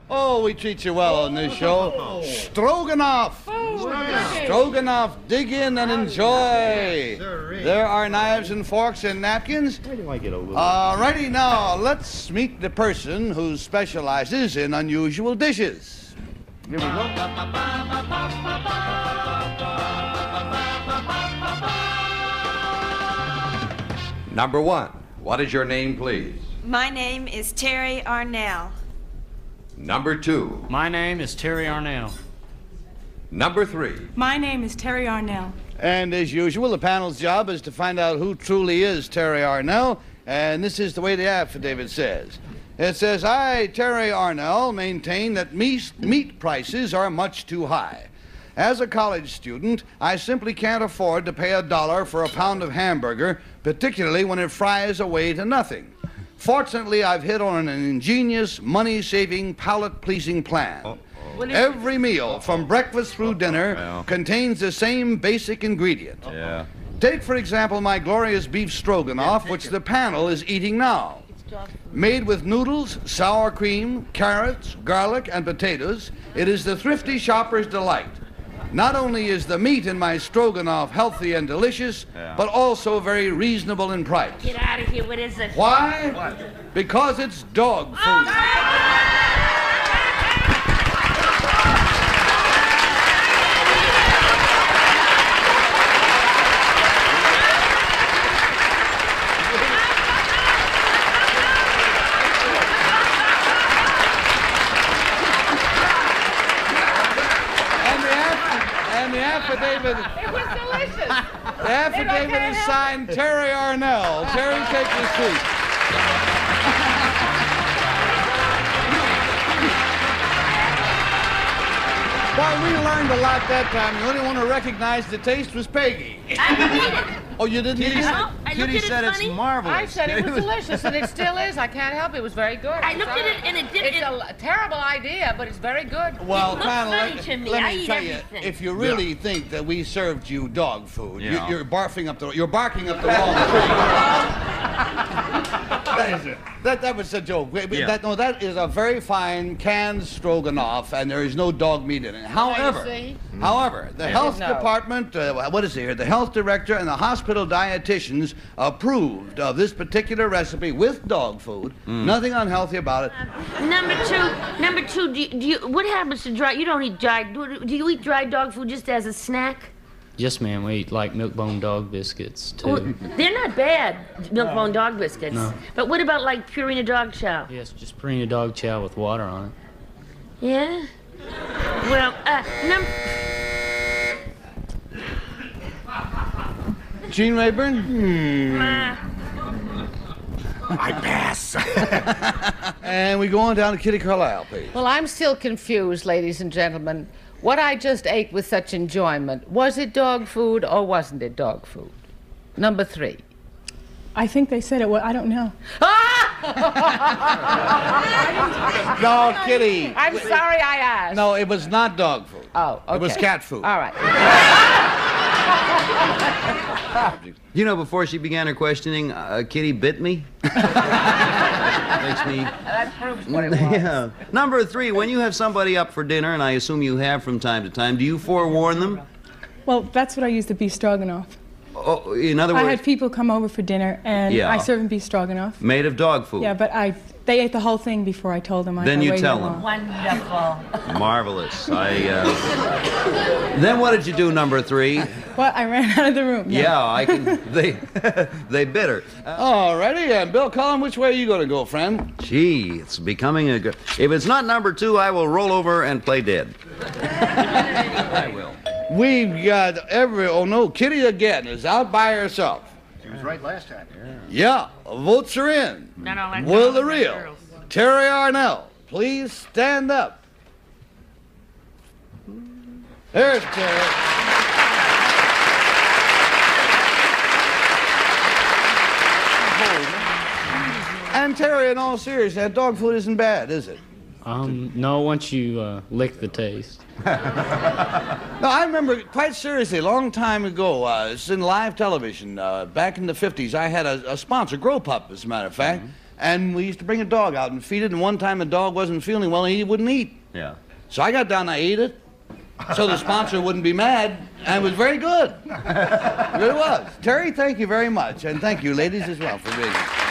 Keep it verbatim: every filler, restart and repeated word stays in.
Oh, we treat you well on this show. Stroganoff. Oh, Stroganoff, dig in and enjoy. There are knives and forks and napkins. Why do I get a little... All righty, now let's meet the person who specializes in unusual dishes. Here we go. Number one, what is your name, please? My name is Terry Arnell. Number two. My name is Terry Arnell. Number three. My name is Terry Arnell. And as usual, the panel's job is to find out who truly is Terry Arnell, and this is the way the affidavit says. It says, I, Terry Arnell, maintain that meat, meat prices are much too high. As a college student, I simply can't afford to pay a dollar for a pound of hamburger, particularly when it fries away to nothing. Fortunately, I've hit on an ingenious, money-saving, palate-pleasing plan. Uh-oh. Every meal, from breakfast through dinner, well. contains the same basic ingredient. Yeah. Take, for example, my glorious beef stroganoff, which the panel is eating now. Made with noodles, sour cream, carrots, garlic, and potatoes, it is the thrifty shopper's delight. Not only is the meat in my stroganoff healthy and delicious, yeah. but also very reasonable in price. Get out of here. What is it? Why? What? Because it's dog food. Oh! Affidavit. It was delicious. The affidavit is signed Terry Arnell. Terry, take your seat. Well, we learned a lot that time. The only one who recognized the taste was Peggy. I didn't eat it. Oh, you didn't eat it? No, I looked Kitty at it said funny. it's marvelous. I said it was delicious, and it still is. I can't help it. It was very good. I I'm looked sorry. at it, and it didn't. It's a, a terrible idea, but it's very good. Well, It looks panel, funny let, to me. let I me eat tell everything. you, if you really yeah. think that we served you dog food, Yeah. you, you're barfing up the, you're barking up the wrong tree. That is it. That, that was a joke. Yeah. That, no, that is a very fine canned stroganoff, and there is no dog meat in it. However, mm. however, the health no. department, uh, what is it here? The health director and the hospital dietitians approved of this particular recipe with dog food. Mm. Nothing unhealthy about it. Uh, number two, number two. Do you, do you, what happens to dry? You don't eat dry. Do, do you eat dry dog food just as a snack? Yes, ma'am. We eat like milk-bone dog biscuits too. Well, they're not bad, milk-bone dog biscuits. No. But what about like Purina dog chow? Yes, just Purina dog chow with water on it. Yeah. Well, uh, number. Gene Rayburn? Hmm. Uh, I pass. And we go on down to Kitty Carlisle, please. Well, I'm still confused, ladies and gentlemen. What I just ate with such enjoyment, was it dog food or wasn't it dog food? Number three. I think they said it was. I don't know. No, Kitty. I'm sorry I asked. No, it was not dog food. Oh, okay. It was cat food. All right. You know, before she began her questioning, uh, Kitty bit me. Makes me... That proves what it was. Yeah. Number three, when you have somebody up for dinner, and I assume you have from time to time, do you forewarn them? Well, that's what I used to beef stroganoff. Oh, in other words... I had people come over for dinner, and Yeah. I served them beef stroganoff. Made of dog food. Yeah, but I they ate the whole thing before I told them. I Then I you waited tell long. them. wonderful. Marvelous. I, uh... Then what did you do, number three? Well, I ran out of the room. No. Yeah, I can... They... they bit her. Uh, All righty, and Bill Cullen, which way are you going to go, friend? Gee, it's becoming a good... If it's not number two, I will roll over and play dead. I will. We've got every... Oh, no, Kitty again is out by herself. She was right last time. Yeah, votes are in. No, no, let's Will go the with real girls. Terry Arnell please stand up? There's Terry. And Terry, in all seriousness, that dog food isn't bad, is it? Um, no, once you uh, lick the taste. No, I remember quite seriously, a long time ago, uh, it's in live television, uh, back in the fifties, I had a, a sponsor, Grow Pup, as a matter of fact. Mm-hmm. and we used to bring a dog out and feed it, and one time the dog wasn't feeling well and he wouldn't eat. Yeah. So I got down and I ate it, so the sponsor wouldn't be mad, and it was very good. It really was. Terry, thank you very much, and thank you, ladies, as well, for being here.